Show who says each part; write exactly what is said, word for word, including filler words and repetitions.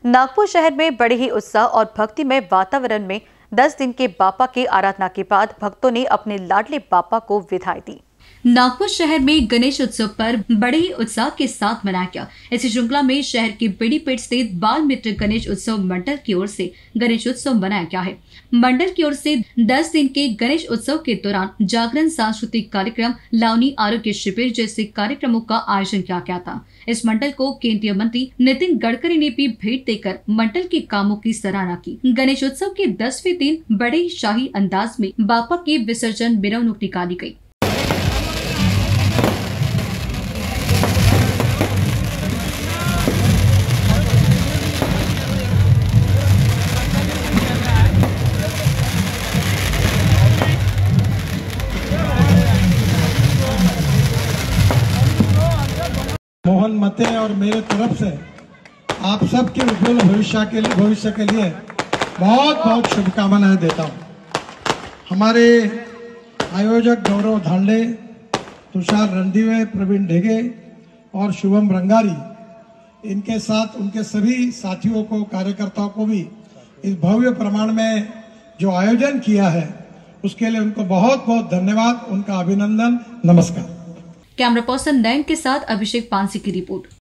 Speaker 1: नागपुर शहर में बड़े ही उत्साह और भक्तिमय वातावरण में दस दिन के बापा के आराधना के बाद भक्तों ने अपने लाडले बापा को विदाई दी। नागपुर शहर में गणेश उत्सव पर बड़े ही उत्साह के साथ मनाया गया। इस श्रृंखला में शहर के बीडीपेट स्थित बाल मित्र गणेश उत्सव मंडल की ओर से गणेश उत्सव मनाया गया है। मंडल की ओर से दस दिन के गणेश उत्सव के दौरान जागरण, सांस्कृतिक कार्यक्रम, लावनी, आरोग्य शिविर जैसे कार्यक्रमों का आयोजन किया गया था। इस मंडल को केंद्रीय मंत्री नितिन गडकरी ने भी भेंट देकर मंडल के कामों की सराहना की। गणेश उत्सव के दसवें दिन बड़े ही शाही अंदाज में बापा के विसर्जन मिरवणूक निकाली गयी।
Speaker 2: मोहन मते और मेरे तरफ से आप सबके उज्जवल भविष्य के लिए भविष्य के लिए बहुत बहुत शुभकामनाएं देता हूं। हमारे आयोजक गौरव धांडे, तुषार रणदीवे, प्रवीण ढेगे और शुभम रंगारी, इनके साथ उनके सभी साथियों को, कार्यकर्ताओं को भी इस भव्य प्रमाण में जो आयोजन किया है उसके लिए उनको बहुत बहुत धन्यवाद, उनका अभिनंदन, नमस्कार।
Speaker 1: कैमरा पर्सन नयन के साथ अभिषेक पांसी की रिपोर्ट।